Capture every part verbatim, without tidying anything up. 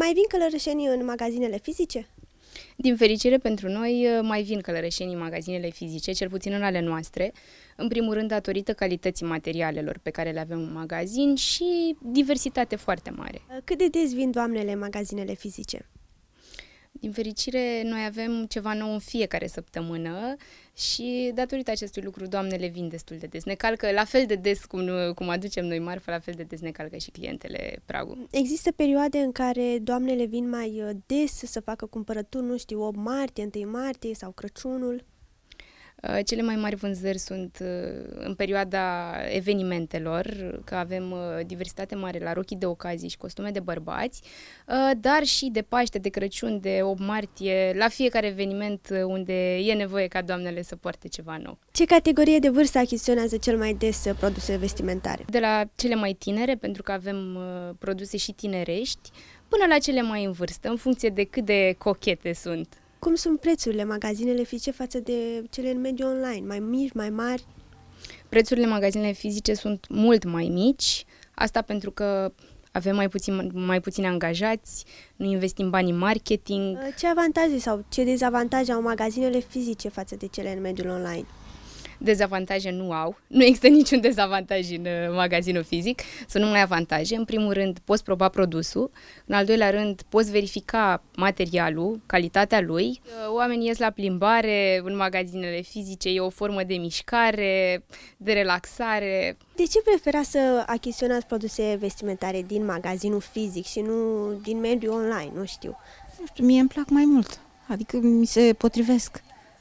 Mai vin călărășenii în magazinele fizice? Din fericire pentru noi, mai vin călărășenii în magazinele fizice, cel puțin în ale noastre, în primul rând datorită calității materialelor pe care le avem în magazin și diversitate foarte mare. Cât de des vin doamnele în magazinele fizice? Din fericire, noi avem ceva nou în fiecare săptămână și datorită acestui lucru, doamnele vin destul de des. Ne calcă la fel de des cum, cum aducem noi marfa, la fel de des ne calcă și clientele pragul. Există perioade în care doamnele vin mai des să facă cumpărături, nu știu, opt martie, unu martie sau Crăciunul? Cele mai mari vânzări sunt în perioada evenimentelor, că avem diversitate mare la rochii de ocazii și costume de bărbați, dar și de Paște, de Crăciun, de opt martie, la fiecare eveniment unde e nevoie ca doamnele să poarte ceva nou. Ce categorie de vârstă achiziționează cel mai des produse vestimentare? De la cele mai tinere, pentru că avem produse și tinerești, până la cele mai în vârstă, în funcție de cât de cochete sunt. Cum sunt prețurile magazinele fizice față de cele în mediul online? Mai mici, mai mari? Prețurile magazinele fizice sunt mult mai mici, asta pentru că avem mai, puțin, mai puțini angajați, nu investim bani în marketing. Ce avantaje sau ce dezavantaje au magazinele fizice față de cele în mediul online? Dezavantaje nu au, nu există niciun dezavantaj în magazinul fizic, sunt numai avantaje. În primul rând poți proba produsul, în al doilea rând poți verifica materialul, calitatea lui. Oamenii ies la plimbare în magazinele fizice, e o formă de mișcare, de relaxare. De ce preferați să achiziționați produse vestimentare din magazinul fizic și nu din mediul online, nu știu? Nu știu, mie îmi plac mai mult, adică mi se potrivesc.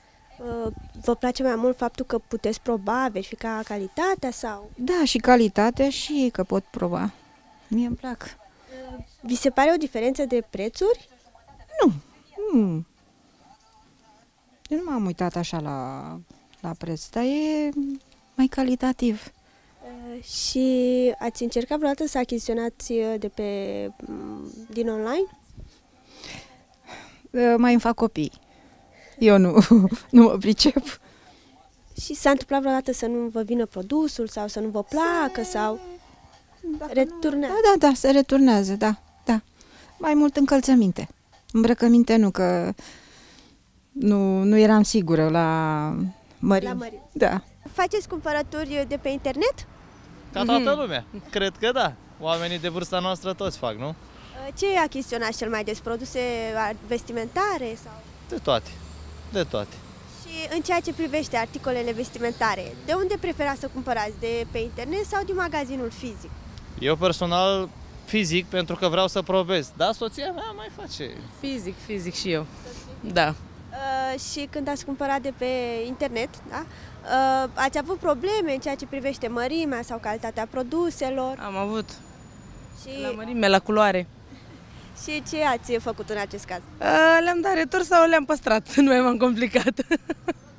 Vă place mai mult faptul că puteți proba, verifica calitatea sau? Da, și calitatea și că pot proba. Mie îmi plac. Vi se pare o diferență de prețuri? Nu. nu. Eu nu m-am uitat așa la, la preț, dar e mai calitativ. Și ați încercat vreodată să achiziționați de pe, din online? Mai îmi fac copii. Eu nu, nu mă pricep. Și s-a întâmplat vreodată să nu vă vină produsul sau să nu vă placă sau returnează? Da, da, da, se returnează, da, da. Mai mult încălțăminte. Îmbrăcăminte nu, că nu, nu eram sigură la mărimi. La mărimi. Da. Faceți cumpărături de pe internet? Ca toată lumea. Cred că da. Oamenii de vârsta noastră toți fac, nu? Ce achiziționați cel mai des? Produse vestimentare sau? De toate. De toate. Și în ceea ce privește articolele vestimentare, de unde preferați să cumpărați? De pe internet sau din magazinul fizic? Eu personal fizic, pentru că vreau să probez. Da, soția mea mai face. Fizic, fizic și eu. Da. Uh, și când ați cumpărat de pe internet, da? Uh, ați avut probleme în ceea ce privește mărimea sau calitatea produselor? Am avut. Și... La mărime, la culoare. Și ce ați făcut în acest caz? Le-am dat retur sau le-am păstrat? Nu mai m-am complicat.